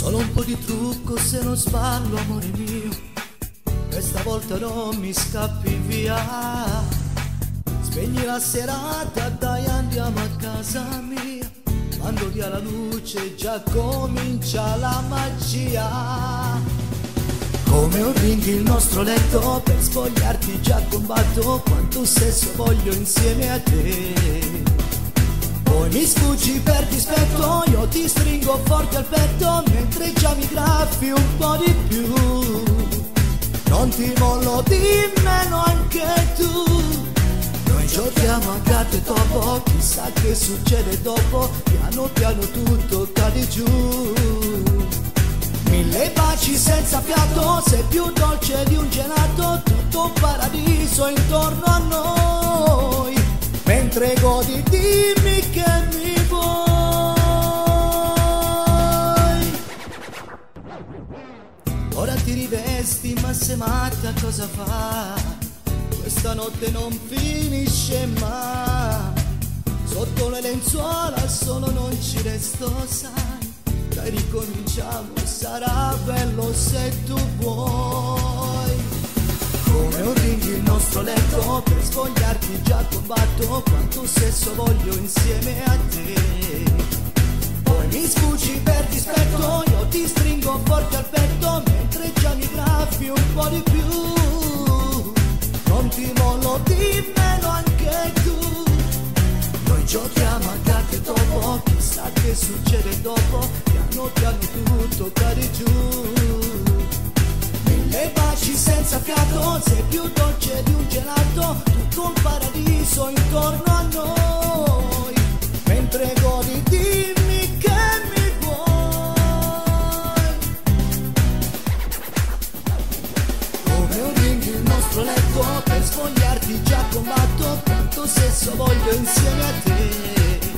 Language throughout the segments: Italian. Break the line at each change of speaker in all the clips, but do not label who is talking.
Solo un po' di trucco se non sballo, amore mio, questa volta non mi scappi via. Spegni la serata, dai andiamo a casa mia, quando via la luce già comincia la magia. Come un ring il nostro letto, per spogliarti già combatto, quanto sesso voglio insieme a te. Poi mi sfuggi per dispetto, io ti stringo forte al petto, mentre già mi graffi un po' di più. Non ti mollo di meno anche tu, noi giochiamo a gatto e topo, chissà che succede dopo, piano piano tutto cade giù. 1000 baci senza fiato, sei più dolce di un gelato, tutto un paradiso intorno a noi, mentre godi dimmi che mi vuoi. Ora ti rivesti ma sei matta, cosa fa? Questa notte non finisce mai, sotto le lenzuola solo non ci resto, sai. Dai ricominciamo, sarà bello se tu vuoi. Come un ring il nostro letto, per spogliarti già combatto, quanto sesso voglio insieme a te. Poi mi sfuggi per dispetto, io ti stringo forte al petto, mentre già mi graffi un po' di più. Non ti mollo di meno anche tu, noi giochiamo a gatto e topo, chissà che succede dopo, piano piano tutto cade giù. 1000 baci senza fiato, sei più dolce di un gelato, tutto un paradiso intorno a noi, mentre godi dimmi che mi vuoi. Come un ring il nostro letto, per spogliarti già combatto, quanto sesso voglio insieme a te.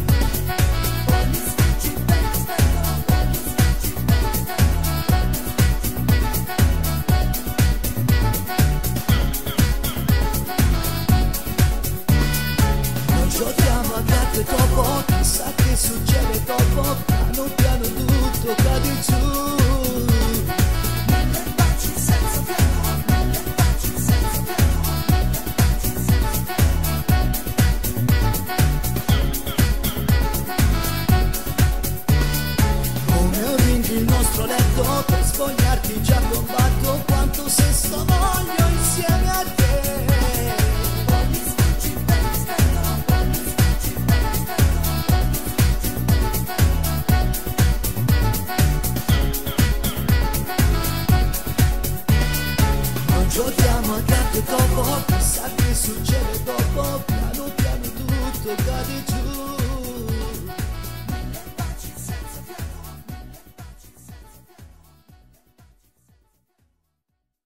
Giochiamo a gatto e topo, chissà che succede dopo, piano piano tutto cade giù. 1000 baci senza fiato, 1000 baci senza fiato, 1000 baci senza fiato. Come un ring il nostro letto, per spogliarti già combatto, quanto sesso voglio insieme a te. Giochiamo a gatto e topo, chissà che succede dopo, piano piano tutto cade giù.